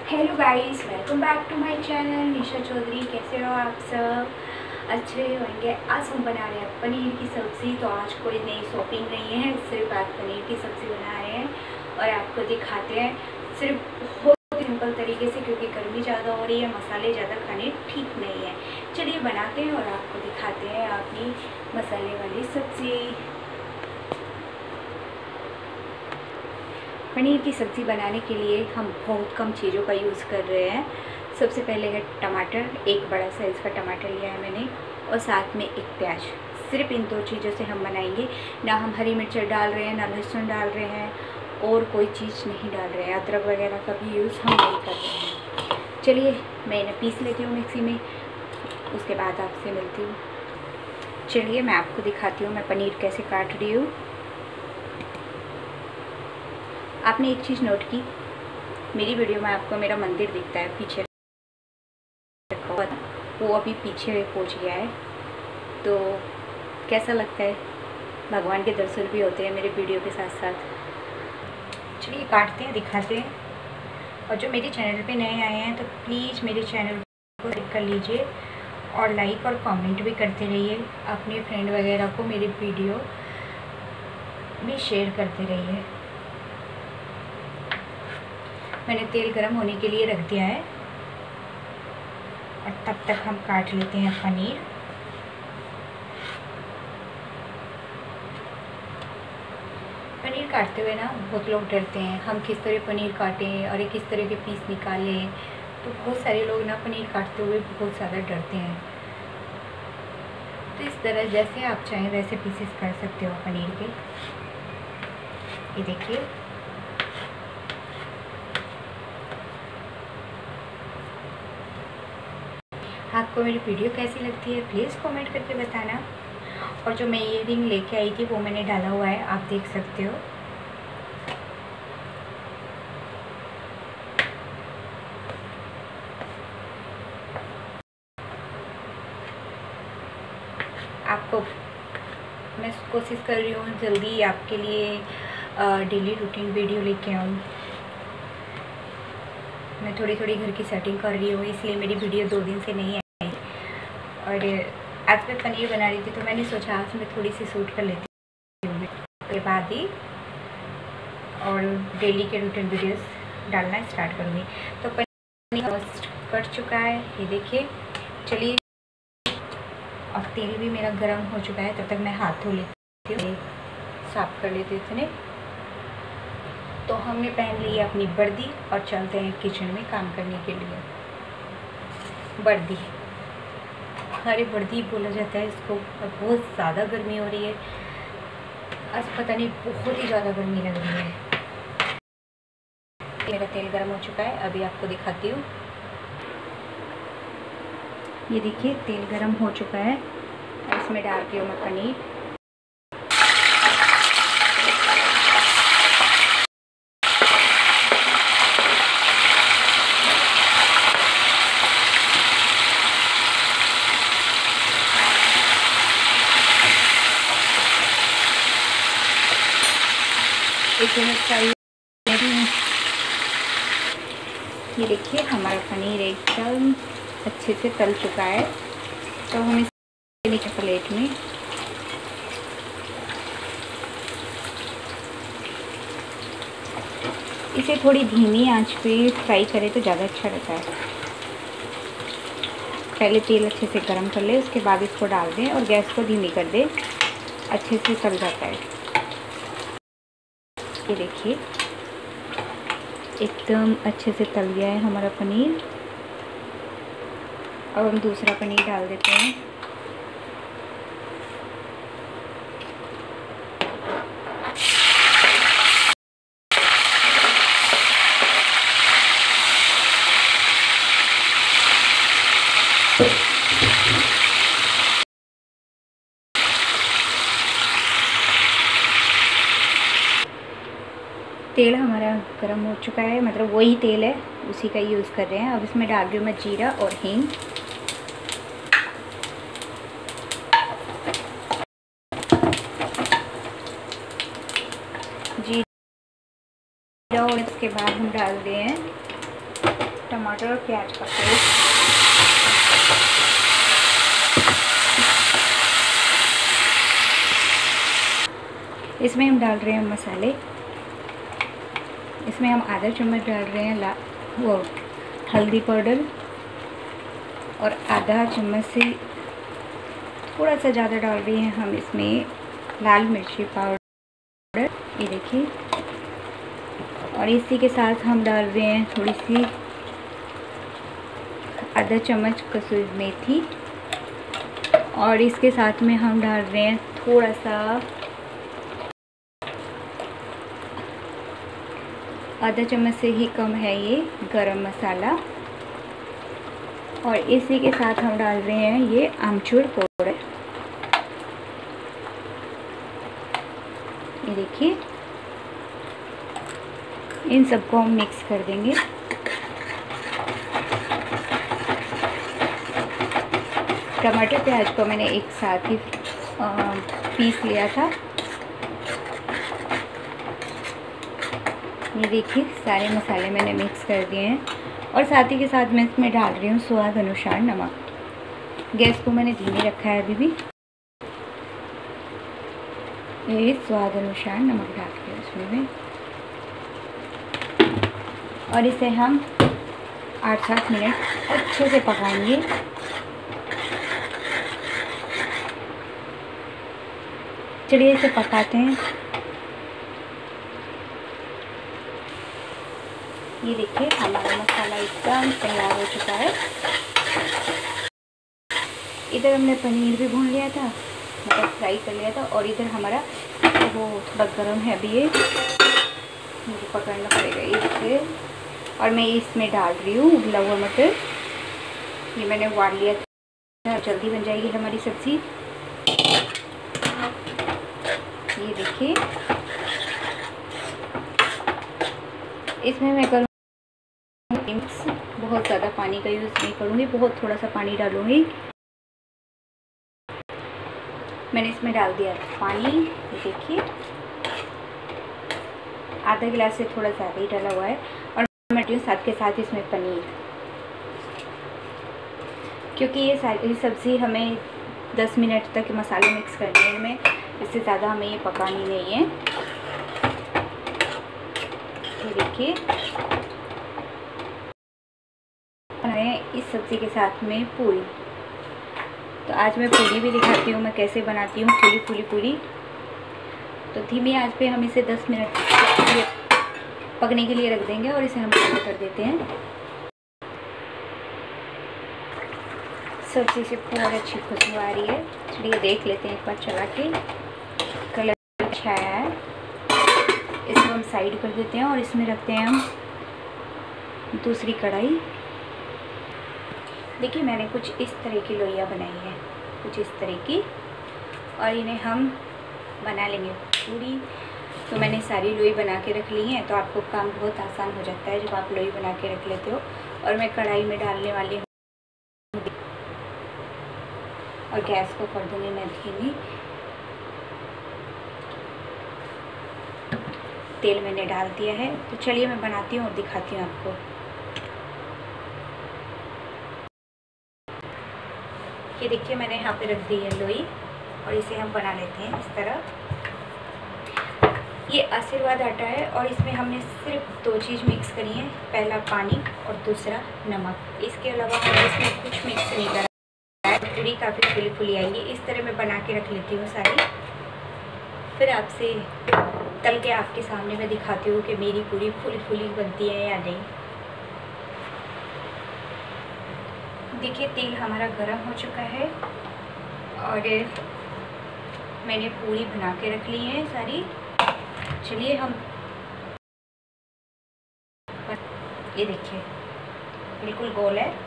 Hello guys, welcome back to my channel Nisha Chaudhary. कैसे हो आप सब? अच्छे होंगे। आज हम बना रहे हैं पनीर की सब्ज़ी। तो आज कोई नई शॉपिंग नहीं है, सिर्फ आज पनीर की सब्ज़ी बना रहे हैं और आपको दिखाते हैं सिर्फ बहुत सिंपल तरीके से, क्योंकि गर्मी ज़्यादा हो रही है, मसाले ज़्यादा खाने ठीक नहीं है। चलिए बनाते हैं और आपको दिखाते हैं अपनी मसाले वाली सब्ज़ी। पनीर की सब्ज़ी बनाने के लिए हम बहुत कम चीज़ों का यूज़ कर रहे हैं। सबसे पहले है टमाटर, एक बड़ा साइज़ का टमाटर लिया है मैंने, और साथ में एक प्याज। सिर्फ इन दो चीज़ों से हम बनाएंगे। ना हम हरी मिर्च डाल रहे हैं, ना लहसुन डाल रहे हैं, और कोई चीज़ नहीं डाल रहे हैं। अदरक वगैरह का भी यूज़ हम नहीं कर रहे हैं। चलिए मैं इन्हें पीस लेती हूँ मिक्सी में, उसके बाद आपसे मिलती हूँ। चलिए मैं आपको दिखाती हूँ मैं पनीर कैसे काट रही हूँ। आपने एक चीज़ नोट की, मेरी वीडियो में आपको मेरा मंदिर दिखता है पीछे रखा हुआ, वो अभी पीछे पहुंच गया है। तो कैसा लगता है? भगवान के दर्शन भी होते हैं मेरे वीडियो के साथ साथ। चलिए काटते हैं, दिखाते हैं। और जो मेरे चैनल पे नए आए हैं तो प्लीज़ मेरे चैनल को लाइक कर लीजिए और लाइक और कमेंट भी करते रहिए। अपने फ्रेंड वगैरह को मेरी वीडियो भी शेयर करते रहिए। मैंने तेल गरम होने के लिए रख दिया है और तब तक हम काट लेते हैं पनीर। पनीर काटते हुए ना बहुत लोग डरते हैं, हम किस तरह पनीर काटें और किस तरह के पीस निकालें। तो बहुत सारे लोग ना पनीर काटते हुए बहुत ज़्यादा डरते हैं। तो इस तरह जैसे आप चाहें वैसे पीसेस कर सकते हो पनीर के। ये देखिए, आपको मेरी वीडियो कैसी लगती है प्लीज़ कमेंट करके बताना। और जो मैं ये रिंग लेके आई थी वो मैंने डाला हुआ है, आप देख सकते हो। आपको मैं कोशिश कर रही हूँ जल्दी आपके लिए डेली रूटीन वीडियो लेके आऊँ। मैं थोड़ी थोड़ी घर की सेटिंग कर रही हूँ, इसलिए मेरी वीडियो 2 दिन से नहीं आई। और आज मैं पनीर बना रही थी तो मैंने सोचा आज मैं थोड़ी सी शूट कर लेती हूँ उसके बाद ही और डेली के रूटीन वीडियोस डालना स्टार्ट करूँगी। तो पनीर रोस्ट कट चुका है, ये देखिए। चलिए, और तेल भी मेरा गर्म हो चुका है, तब तक मैं हाथ धो लेती हूँ, साफ कर लेती हूँ इतने। तो हमने पहन ली अपनी वर्दी और चलते हैं किचन में काम करने के लिए। वर्दी, अरे वर्दी बोला जाता है इसको। बहुत ज़्यादा गर्मी हो रही है आज, पता नहीं बहुत ही ज़्यादा गर्मी लग रही है। मेरा तेल गर्म हो चुका है, अभी आपको दिखाती हूँ। ये देखिए तेल गर्म हो चुका है, इसमें डालती हूँ मैं पनीर। ये देखिए हमारा पनीर एकदम अच्छे से तल चुका है। तो हम इसे लेके प्लेट में इसे थोड़ी धीमी आंच पे फ्राई करें तो ज़्यादा अच्छा रहता है। पहले तेल अच्छे से गरम कर ले, उसके बाद इसको डाल दें और गैस को धीमी कर दें, अच्छे से तल जाता है। ये देखिए एकदम अच्छे से तल गया है हमारा पनीर। अब हम दूसरा पनीर डाल देते हैं। तेल हमारा गर्म हो चुका है, मतलब वही तेल है, उसी का यूज़ कर रहे हैं। अब इसमें डाल रही हूँ मैं जीरा और हींग। जीरा, और इसके बाद हम डाल रहे हैं टमाटर और प्याज का पेस्ट, इसमें हम डाल रहे हैं मसाले। इसमें हम आधा चम्मच डाल रहे हैं वो हल्दी पाउडर और आधा चम्मच से थोड़ा सा ज़्यादा डाल रहे हैं हम इसमें लाल मिर्ची पाउडर, ये देखिए। और इसी के साथ हम डाल रहे हैं थोड़ी सी आधा चम्मच कसूरी मेथी और इसके साथ में हम डाल रहे हैं थोड़ा सा आधा चम्मच से ही कम है ये गरम मसाला और इसी के साथ हम डाल रहे हैं ये आमचूर पाउडर, ये देखिए। इन सबको हम मिक्स कर देंगे। टमाटर प्याज को मैंने एक साथ ही पीस लिया था। ये देखिए सारे मसाले मैंने मिक्स कर दिए हैं और साथ ही के साथ मैं इसमें डाल रही हूँ स्वाद अनुसार नमक। गैस को मैंने धीमे रखा है अभी भी। ये स्वाद अनुसार नमक डाल के इसमें भी और इसे हम 8-7 मिनट अच्छे से पकाएंगे। चलिए इसे पकाते हैं। ये देखिए हमारा मसाला एकदम तैयार हो चुका है। इधर हमने पनीर भी भून लिया था, मतलब फ्राई कर लिया था, और इधर हमारा वो थोड़ा गर्म है अभी, ये मुझे पकड़ना पड़ेगा इससे। और मैं इसमें डाल रही हूँ उबला हुआ मटर, ये मैंने उबाल लिया था, जल्दी बन जाएगी हमारी सब्ज़ी। ये देखिए इसमें मैं करूँ बहुत ज़्यादा पानी का यूज़ नहीं करूँगी, बहुत थोड़ा सा पानी डालूँगी। मैंने इसमें डाल दिया पानी, ये देखिए आधा गिलास से थोड़ा ज़्यादा ही डाला हुआ है। और मैं साथ के साथ इसमें पनीर, क्योंकि ये सारी सब्ज़ी हमें 10 मिनट तक मसाले मिक्स करने में, इससे ज़्यादा हमें ये पकानी नहीं है। ये देखिए इस सब्ज़ी के साथ में पूरी, तो आज मैं पूरी भी दिखाती हूँ मैं कैसे बनाती हूँ पूरी। तो धीमी आंच पे हम इसे 10 मिनट पकने के लिए रख देंगे और इसे हम ठंडा कर देते हैं। सब्ज़ी से बहुत अच्छी खुशबू आ रही है। चलिए देख लेते हैं एक बार चला के। कलर अच्छा आया है। इसको हम साइड कर देते हैं और इसमें रखते हैं हम दूसरी कढ़ाई। देखिए मैंने कुछ इस तरह की लोइयाँ बनाई है, कुछ इस तरह की, और इन्हें हम बना लेंगे पूरी। तो मैंने सारी लोई बना के रख ली हैं, तो आपको काम बहुत आसान हो जाता है जब आप लोई बना के रख लेते हो। और मैं कढ़ाई में डालने वाली हूँ और गैस को कर दूँगी मैं धीमी। तेल मैंने डाल दिया है, तो चलिए मैं बनाती हूँ और दिखाती हूँ आपको। ये देखिए मैंने यहाँ पे रख दी है लोई और इसे हम बना लेते हैं इस तरह। ये आशीर्वाद आटा है और इसमें हमने सिर्फ 2 चीज़ मिक्स करी है, पहला पानी और दूसरा नमक। इसके अलावा हमने इसमें कुछ मिक्स नहीं करा है। पूरी काफ़ी फुली फुली आएगी। इस तरह मैं बना के रख लेती हूँ सारी, फिर आपसे तल के आपके सामने मैं दिखाती हूँ कि मेरी पूरी फुली फुली बनती है या नहीं। देखिए तेल हमारा गर्म हो चुका है और मैंने पूरी बना के रख ली है सारी। चलिए हम, ये देखिए बिल्कुल गोल है।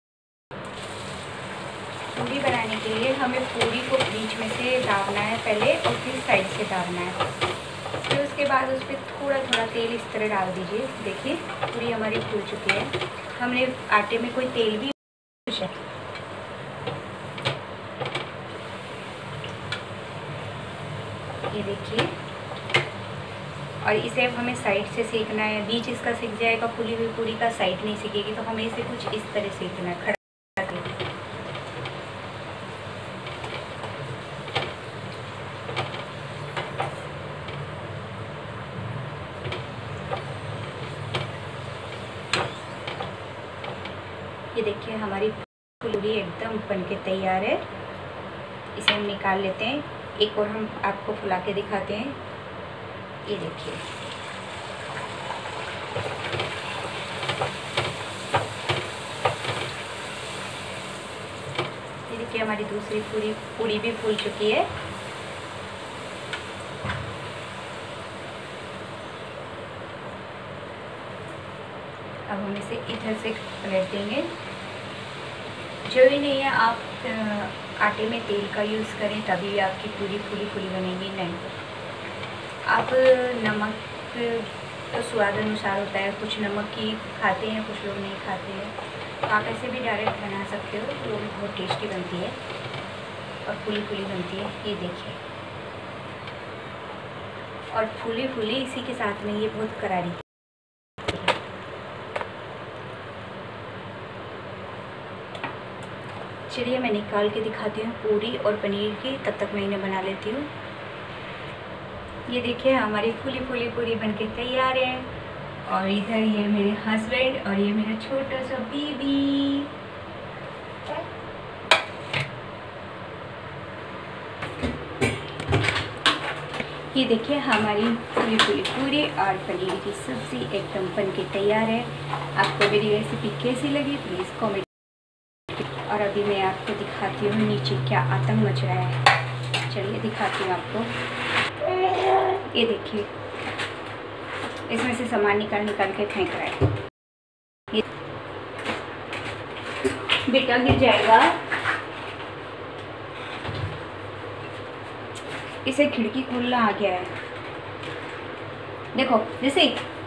पूरी बनाने के लिए हमें पूरी को बीच में से दाबना है पहले और फिर साइड से दाबना है। फिर उसके बाद उस पर थोड़ा थोड़ा तेल इस तरह डाल दीजिए। देखिए पूरी हमारी फूल चुकी है। हमने आटे में कोई तेल भी है। ये देखिए, और इसे अब हमें साइड से सेकना है। बीच इसका सिक जाएगा, फूली हुई पूरी का साइड नहीं सिकेगी, तो हमें इसे कुछ इस तरह सेकना है, खड़ा करके। ये देखिए हमारी पूरी एकदम बन के तैयार है। इसे हम निकाल लेते हैं। एक और हम आपको फुला के दिखाते हैं। ये देखिए, ये देखिए हमारी दूसरी पूरी भी फूल चुकी है। अब हम इसे इधर से पलट देंगे। जरूरी नहीं है आप आटे में तेल का यूज़ करें तभी आपकी पूरी फूली बनेगी, नहीं। आप नमक तो स्वाद अनुसार होता है, कुछ नमक की खाते हैं, कुछ लोग नहीं खाते हैं, तो आप ऐसे भी डायरेक्ट बना सकते हो, तो बहुत टेस्टी बनती है और फूली बनती है। ये देखिए, और फूली इसी के साथ में ये बहुत करारी। चलिए मैं निकाल के दिखाती हूँ पूरी और पनीर की, तब तक मैं इन्हें बना लेती हूँ। ये देखिए हमारी फूली पूरी बनके तैयार है। और इधर ये मेरे हस्बैंड और ये मेरा छोटा सा बेबी। ये देखिए हमारी फूली पूरी और पनीर की सब्ज़ी एकदम बनके तैयार है। आपको मेरी रेसिपी कैसी लगी प्लीज़ कमेंट। और अभी मैं आपको दिखाती हूँ नीचे क्या आतंक मच रहा है। चलिए दिखाती हूँ आपको। ये देखिए, इसमें से सामान निकाल के फेंक रहा है। ये बेटा गिर जाएगा। इसे खिड़की खोलना आ गया है। देखो, जैसे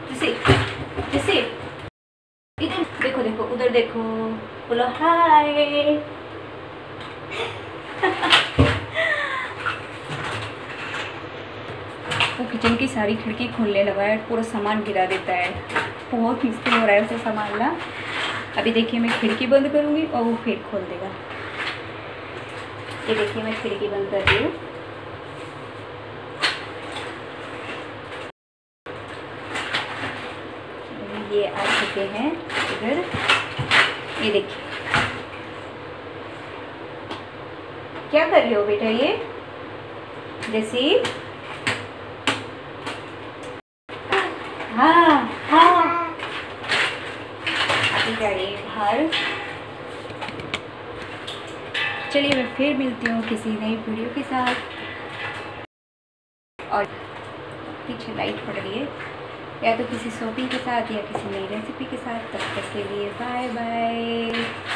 इधर देखो, उधर देखो, बोलो हाय। वो किचन की सारी खिड़की खोलने लगा है, पूरा सामान गिरा देता है। बहुत मुश्किल हो रहा है उसे संभालना। अभी देखिए मैं खिड़की बंद करूँगी और वो फिर खोल देगा। ये देखिए मैं खिड़की बंद कर रही हूँ। ये आ चुके हैं इधर। ये देखिए, क्या कर रही हो बेटा? ये जैसी, हाँ, अभी जा रही है बाहर। चलिए मैं फिर मिलती हूँ किसी नई वीडियो के साथ। और पीछे लाइट पड़ रही है, या तो किसी शॉपिंग के साथ या किसी नई रेसिपी के साथ। तब तक के लिए बाय बाय।